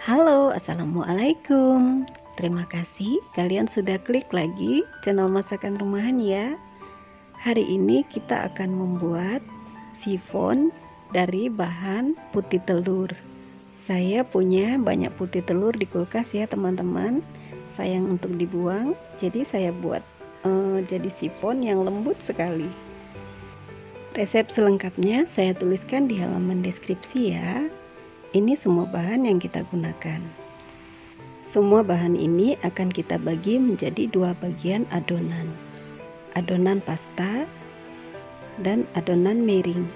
Halo, assalamualaikum. Terima kasih kalian sudah klik lagi channel masakan rumahan ya. Hari ini kita akan membuat sifon dari bahan putih telur. Saya punya banyak putih telur di kulkas ya teman-teman. Sayang untuk dibuang, jadi saya buat jadi sifon yang lembut sekali. Resep selengkapnya saya tuliskan di halaman deskripsi ya. Ini semua bahan yang kita gunakan. Semua bahan ini akan kita bagi menjadi dua bagian adonan. Adonan pasta dan adonan miring.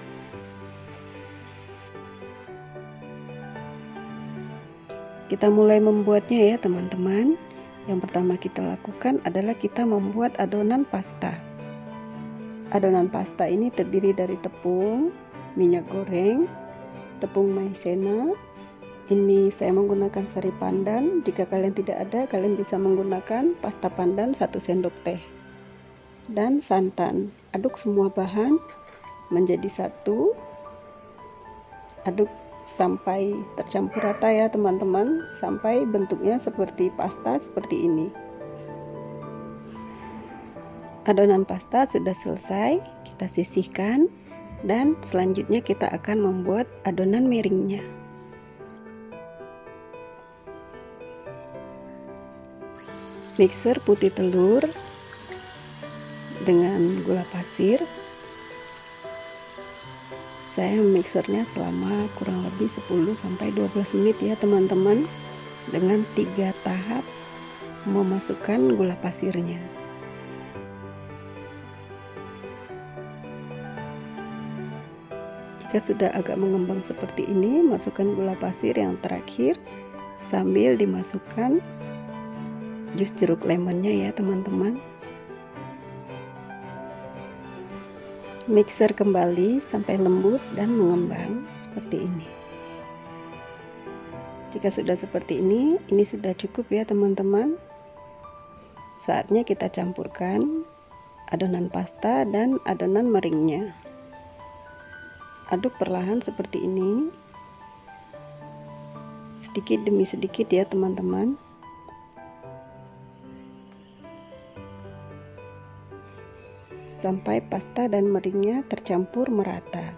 Kita mulai membuatnya ya teman-teman. Yang pertama kita lakukan adalah kita membuat adonan pasta. Adonan pasta ini terdiri dari tepung, minyak goreng, tepung maizena. Ini saya menggunakan sari pandan. Jika kalian tidak ada, kalian bisa menggunakan pasta pandan 1 sendok teh. Dan santan. Aduk semua bahan menjadi satu. Aduk sampai tercampur rata ya teman-teman, sampai bentuknya seperti pasta seperti ini. Adonan pasta sudah selesai, kita sisihkan. Dan selanjutnya kita akan membuat adonan miringnya. Mixer putih telur dengan gula pasir. Saya memixernya selama kurang lebih 10-12 menit ya teman-teman, dengan 3 tahap memasukkan gula pasirnya. Jika sudah agak mengembang seperti ini, masukkan gula pasir yang terakhir sambil dimasukkan jus jeruk lemonnya ya teman-teman. Mixer kembali sampai lembut dan mengembang seperti ini. Jika sudah seperti ini sudah cukup ya teman-teman. Saatnya kita campurkan adonan pasta dan adonan miringnya. Aduk perlahan seperti ini, sedikit demi sedikit ya teman-teman. Sampai pasta dan miringnya tercampur merata.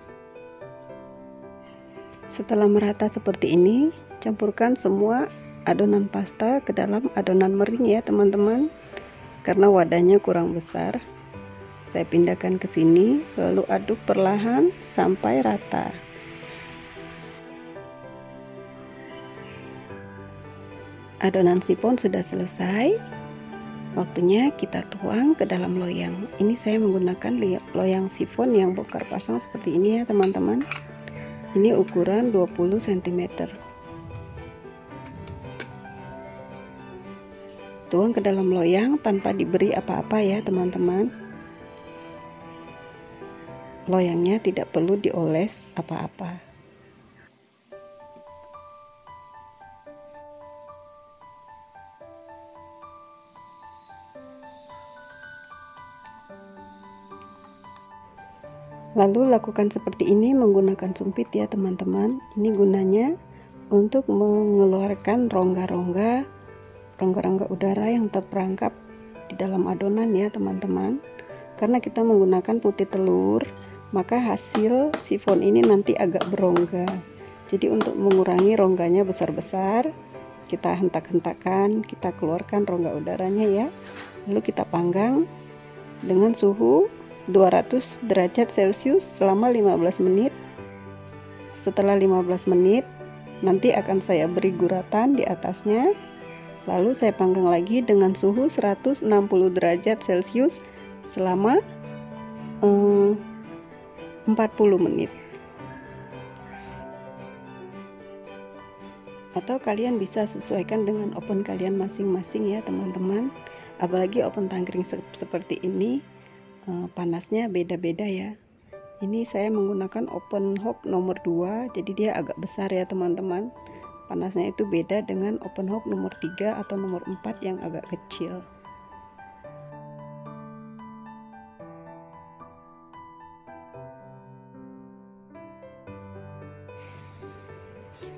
Setelah merata seperti ini, campurkan semua adonan pasta ke dalam adonan miring ya teman-teman. Karena wadahnya kurang besar, saya pindahkan ke sini, lalu aduk perlahan sampai rata. Adonan sifon sudah selesai. Waktunya kita tuang ke dalam loyang. Ini saya menggunakan loyang sifon yang bongkar pasang seperti ini ya teman-teman. Ini ukuran 20 cm. Tuang ke dalam loyang tanpa diberi apa-apa ya teman-teman. Loyangnya tidak perlu dioles apa-apa. Lalu lakukan seperti ini menggunakan sumpit ya teman-teman. Ini gunanya untuk mengeluarkan rongga-rongga udara yang terperangkap di dalam adonan ya teman-teman. Karena kita menggunakan putih telur, maka hasil sifon ini nanti agak berongga. Jadi untuk mengurangi rongganya besar-besar, kita hentak-hentakan, kita keluarkan rongga udaranya ya. Lalu kita panggang dengan suhu 200 derajat Celcius selama 15 menit. Setelah 15 menit nanti akan saya beri guratan di atasnya. Lalu saya panggang lagi dengan suhu 160 derajat Celcius selama 40 menit. Atau kalian bisa sesuaikan dengan oven kalian masing-masing ya teman-teman. Apalagi oven tangkring seperti ini, panasnya beda-beda ya. Ini saya menggunakan oven hob nomor 2, jadi dia agak besar ya teman-teman. Panasnya itu beda dengan oven hob nomor 3 atau nomor 4 yang agak kecil.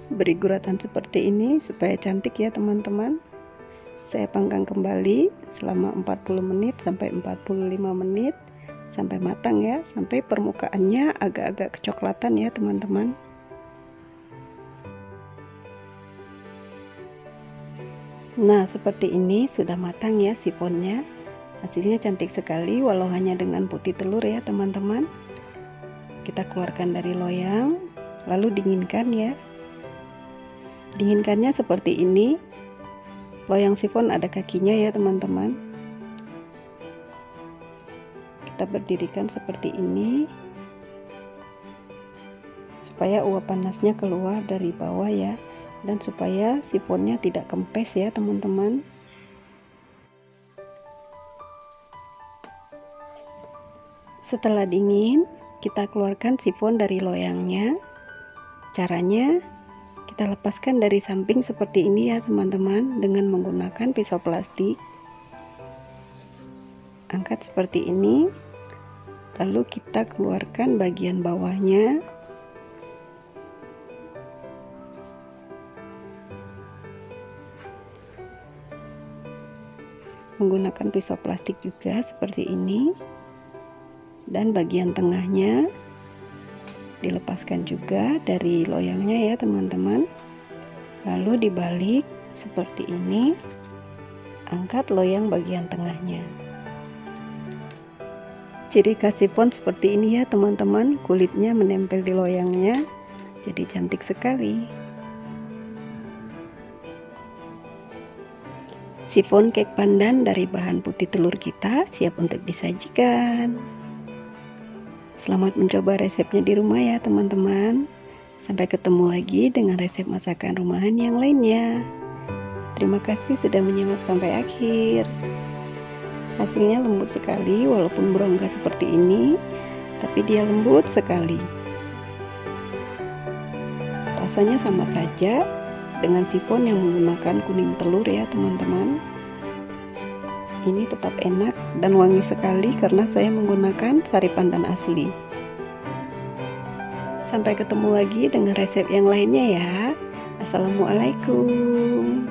beri guratan seperti ini supaya cantik ya teman-teman. Saya panggang kembali selama 40 menit sampai 45 menit sampai matang ya, sampai permukaannya agak-agak kecoklatan ya teman-teman. Nah, seperti ini sudah matang ya sifonnya. Hasilnya cantik sekali walau hanya dengan putih telur ya teman-teman. Kita keluarkan dari loyang, lalu dinginkan ya. Dinginkannya seperti ini. Loyang sifon ada kakinya ya teman-teman. Kita berdirikan seperti ini supaya uap panasnya keluar dari bawah ya, dan supaya sifonnya tidak kempes ya teman-teman. Setelah dingin, kita keluarkan sifon dari loyangnya. Caranya, kita lepaskan dari samping seperti ini ya teman-teman, dengan menggunakan pisau plastik. Angkat seperti ini, lalu kita keluarkan bagian bawahnya. Menggunakan pisau plastik juga seperti ini, dan bagian tengahnya dilepaskan juga dari loyangnya ya teman-teman, lalu dibalik seperti ini. Angkat loyang bagian tengahnya. Ciri khas sifon seperti ini ya teman-teman, kulitnya menempel di loyangnya, jadi cantik sekali. Sifon cake pandan dari bahan putih telur kita siap untuk disajikan. Selamat mencoba resepnya di rumah ya teman-teman. Sampai ketemu lagi dengan resep masakan rumahan yang lainnya. Terima kasih sudah menyimak sampai akhir. Hasilnya lembut sekali walaupun berongga seperti ini, tapi dia lembut sekali. Rasanya sama saja dengan sifon yang menggunakan kuning telur ya teman-teman. Ini tetap enak dan wangi sekali karena saya menggunakan sari pandan asli. Sampai ketemu lagi dengan resep yang lainnya ya. Assalamualaikum.